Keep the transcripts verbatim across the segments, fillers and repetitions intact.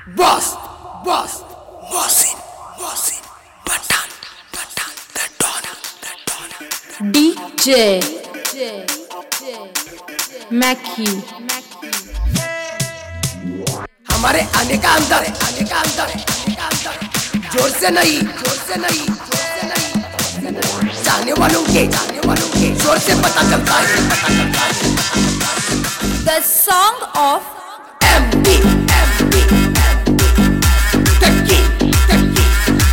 Boss, boss, bossin, bossin, Pathan, Pathan, the Don, the Don. D J Mackie. हमारे आने का अंदर है, आने का अंदर है, आने का अंदर है। जोर से नहीं, जोर से नहीं, जोर से नहीं। जाने वालों के, जाने वालों के जोर से पता चलता है, पता चलता है। The song of M D, M D, Taki, Taki,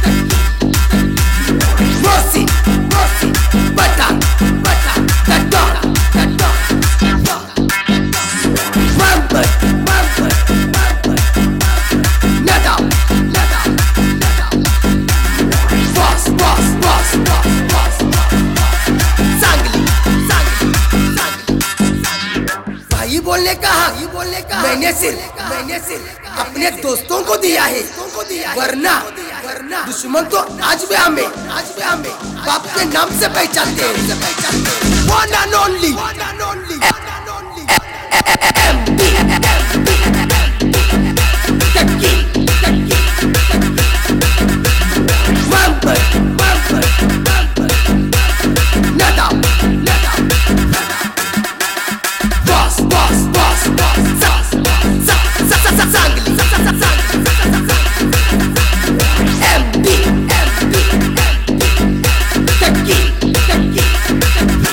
Taki. Bossy, bossy, Pathan, Pathan, the Don, the Don, the Don. Mambo, mambo, mambo. Nada, nada, nada. Boss, boss, boss, boss, boss. Sangli, sangli, sangli. भाई बोलने का हाँ, ये बोलने का मैंने सिर्फ, मैंने सिर्फ अपने दोस्तों को दिया है, वरना, वरना दुश्मन तो आज भी हमें, आज भी हमें बाप के नाम से पहचानते हैं। One and only, one and only, M D, M D, Taki, Taki, Mambo, mambo, mambo. Nada, nada, nada. Boss, boss, boss, boss. Sa, sa, sa, sa, sa, sangli, sa, sa, sa, sangli, sa, sa, sa, sangli. M D, M D, M D. Taki, Taki, Taki.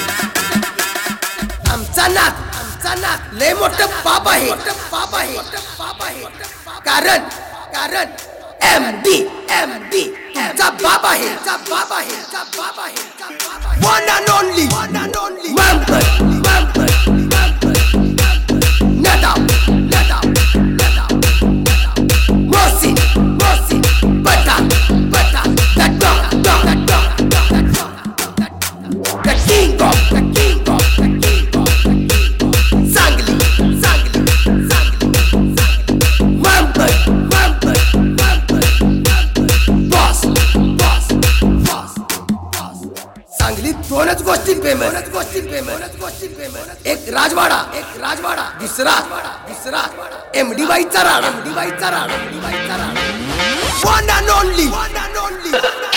आमचा नाक, आमचा नाक लय मोठं पाप आहे, पाप आहे, पाप आहे. कारण, कारण M D, M D तुमचा बाप आहे, तुमचा बाप आहे, तुमचा बाप आहे, तुमचा बाप आहे. One and only, one and only. Mambo, mambo, mambo. Nada, nada, nada. Mosin, Mosin, Pathan, Pathan, the Don, Don, the Don, the Don. The king of, the king of, the king of, the king of. Sangli, sangli, sangli, sangli. Mambo, mambo, mambo, mambo. Boss, boss, boss, boss. Sangli दोनच गोष्टी famous, दोनच गोष्टी famous, दोनच गोष्टी famous. एक राजवाडा, एक राजवाडा. दुसरा, दुसरा एमडी बाईचा राडा, एमडी बाईचा राडा, एमडी बाईचा राडा. One and only, one and only.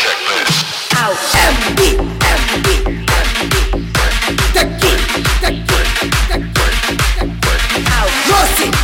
M D, M D, M D. Taki, Taki, Taki, Taki. Bossy,